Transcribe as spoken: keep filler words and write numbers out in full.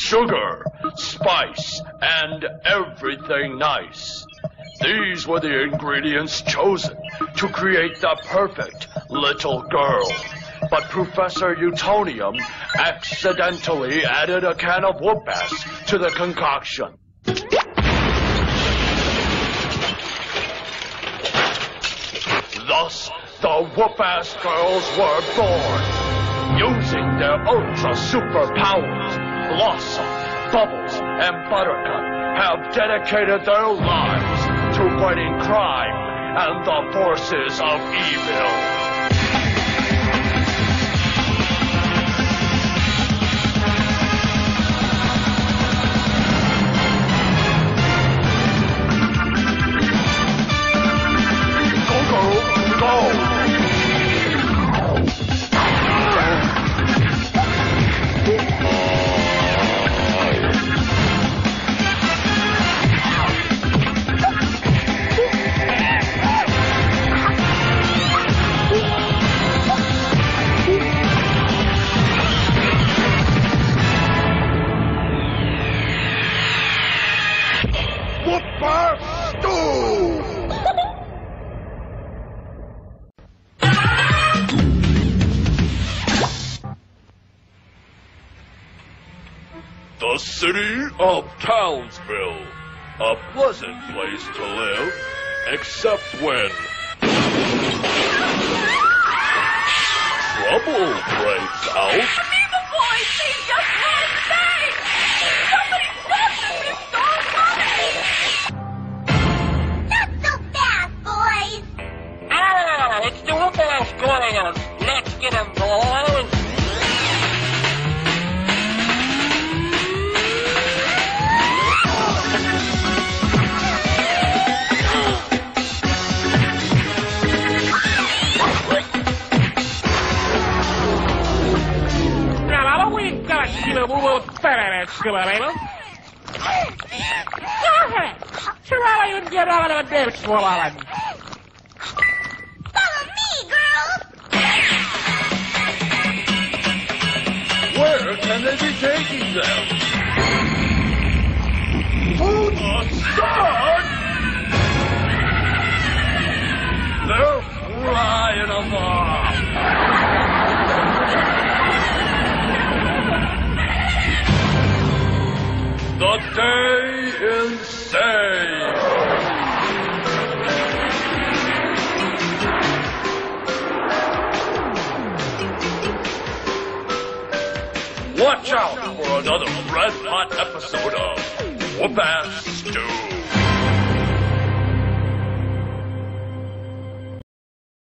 sugar, spice, and everything nice. These were the ingredients chosen to create the perfect little girl. But Professor Utonium accidentally added a can of Whoopass to the concoction. Thus, the Whoopass Girls were born. Using their ultra superpowers, Blossom, Bubbles, and Buttercup have dedicated their lives to fighting crime and the forces of evil. Whoopass Stew! The city of Townsville, a pleasant place to live, except when trouble breaks out. Amoeba boys, they just went insane! Somebody stop them, it's so funny! Not so fast, boys! Ah, it's the Whoopass Girls. Let's get them, boys. We will finish, Skeletino. Go ahead. Try to get out of the ditch, Swallow. Follow me, girls! Where can they be taking them? To the start! They're flying along. The day insane. Watch out for another red-hot episode of Whoopass Stew.